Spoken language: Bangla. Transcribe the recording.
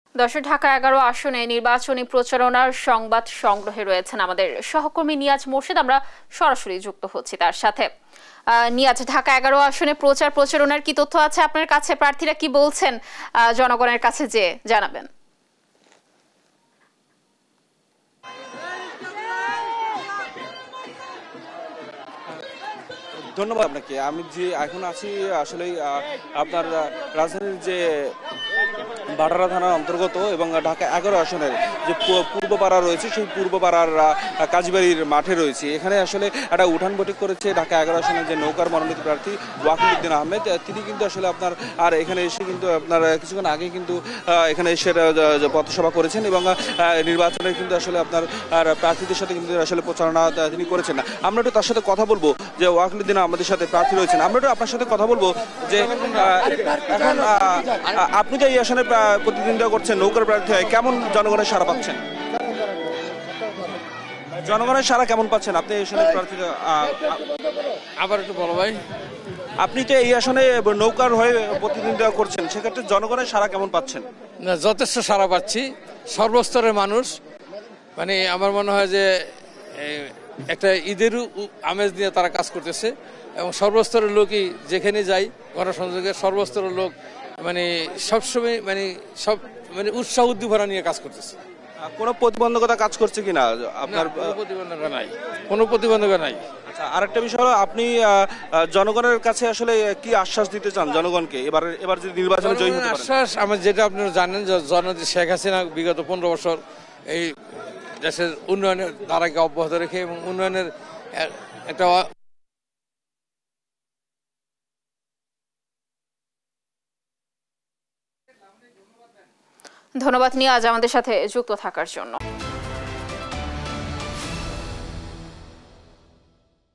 দর্শক, ঢাকা 11 আসনে নির্বাচনী প্রচারণার সংবাদ সংগ্রহে রয়েছেন আমাদের সহকর্মী নিয়াজ মোর্শেদ। আমরা সরাসরি যুক্ত হচ্ছি তার সাথে। নিয়াজ, ঢাকা 11 আসনে প্রচারণার কি তথ্য আছে আপনার কাছে? প্রার্থীরা কি বলছেন জনগণের কাছে, যে জানাবেন। ধন্যবাদ আপনাকে। আমি যে এখন আছি আসলে আপনার রাজধানীর যে বাটারা থানার অন্তর্গত এবং ঢাকা 11 আসনের যে পূর্বপাড়া রয়েছে সেই পূর্বপাড়ার কাজীবাড়ির মাঠে রয়েছে। এখানে আসলে একটা উঠান বৈঠক করেছে ঢাকা 11 আসনের যে নৌকার মনোনীত প্রার্থী ওয়াকিলউদ্দিন আহমেদ। তিনি কিন্তু আসলে আপনার এখানে এসে কিন্তু আপনার কিছুক্ষণ আগে কিন্তু এখানে এসে পথসভা করেছেন এবং নির্বাচনের কিন্তু আসলে আপনার প্রার্থীদের সাথে কিন্তু আসলে প্রচারণা তিনি করেছেন। আমরা একটু তার সাথে কথা বলবো, যে ওয়াকিলউদ্দিন আমাদের সাথে প্রার্থী রয়েছেন। আমরা একটু আপনার সাথে কথা বলবো যে এখন আপনি যে এই আসনে প্রতিদ্বন্দ্বিতা করছেন নৌকার প্রার্থী হয়, কেমন জনগণের সাড়া পাচ্ছেন? জনগণের সাড়া কেমন পাচ্ছেন আপনি এই আসনের প্রার্থী? আবার একটু বলো ভাই। আপনি তো এই আসনে নৌকার হয়ে প্রতিদ্বন্দ্বিতা করছেন, সেক্ষেত্রে জনগণের সাড়া কেমন পাচ্ছেন? না, যথেষ্ট সাড়া পাচ্ছি। সর্বস্তরের মানুষ, মানে আমার মনে হয় যে একটা ঈদের আমেজ নিয়ে তারা কাজ করতেছে এবং সর্বস্তরের লোকই যেখানে যাই গণসংযোগের সর্বস্তরের লোক মানে সবসময় মানে উৎসাহ উদ্দীপনা নিয়ে কাজ করতেছে। কোনো প্রতিবন্ধকতা কাজ করছে কিনা আপনার? কোনো প্রতিবন্ধকতা নাই। আচ্ছা, আরেকটা বিষয় হলো, আপনি জনগণের কাছে আসলে কি আশ্বাস দিতে চান জনগণকে এবার যদি নির্বাচনে জয়ী হতে পারেন? আশ্বাস আমার, যেটা আপনারা জানেন যে জননেত্রী শেখ হাসিনা বিগত 15 বছর এই দেশের উন্নয়নের ধারাকে অব্যাহত রেখে এবং উন্নয়নের একটা ধন্যবাদ নিয়াজ আমাদের সাথে যুক্ত থাকার জন্য।